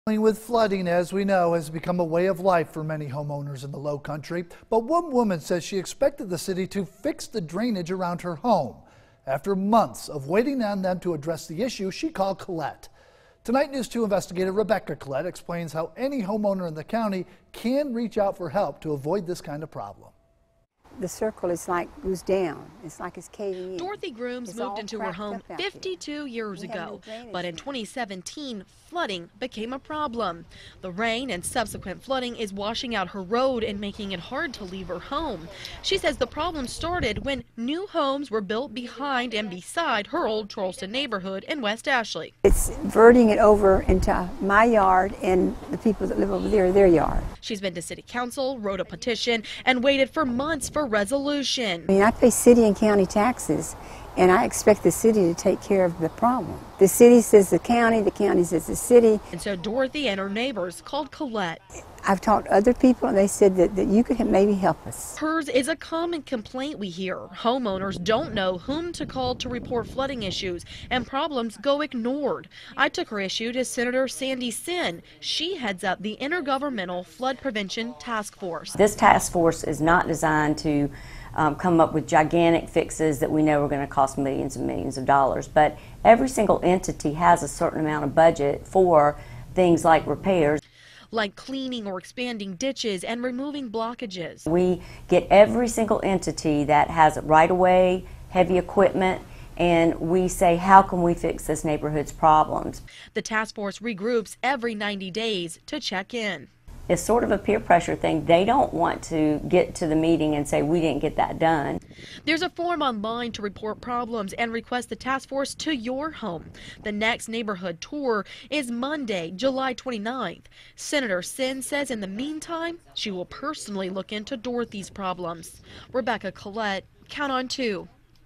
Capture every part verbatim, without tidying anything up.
With flooding, as we know, has become a way of life for many homeowners in the Low Country. But one woman says she expected the city to fix the drainage around her home. After months of waiting on them to address the issue, she called Collett. Tonight, News two investigator Rebecca Collett explains how any homeowner in the county can reach out for help to avoid this kind of problem. The circle is like goes down. It's like it's caving in. Dorothy Grooms It's moved all into her cracked home up out fifty-two there. years We have no ago, drainage but in now. twenty seventeen, flooding became a problem. The rain and subsequent flooding is washing out her road and making it hard to leave her home. She says the problem started when new homes were built behind and beside her old Charleston neighborhood in West Ashley. It's verting it over into my yard and the people that live over there, their yard. She's been to city council, wrote a petition, and waited for months for resolution. I mean, I pay city and county taxes, and I expect the city to take care of the problem. The city says the county, the county says the city. And so Dorothy and her neighbors called Collett. I've talked to other people, and they said that, that you could maybe help us. Hers is a common complaint we hear. Homeowners don't know whom to call to report flooding issues, and problems go ignored. I took her issue to Senator Sandy Sin. She heads up the Intergovernmental Flood Prevention Task Force. This task force is not designed to um, come up with gigantic fixes that we know are going to cost millions and millions of dollars, but every single entity has a certain amount of budget for things like repairs, like cleaning or expanding ditches and removing blockages. We get every single entity that has right-of-way, heavy equipment, and we say, how can we fix this neighborhood's problems? The task force regroups every ninety days to check in. It's sort of a peer pressure thing. They don't want to get to the meeting and say, we didn't get that done. There's a form online to report problems and request the task force to your home. The next neighborhood tour is Monday, July twenty-ninth. Senator Sin says in the meantime, she will personally look into Dorothy's problems. Rebecca Collett, Count on Two.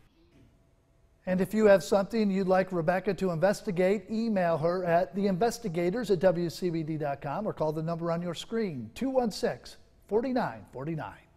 And if you have something you'd like Rebecca to investigate, email her at the investigators at W C B D dot com or call the number on your screen, two one six, four nine four nine.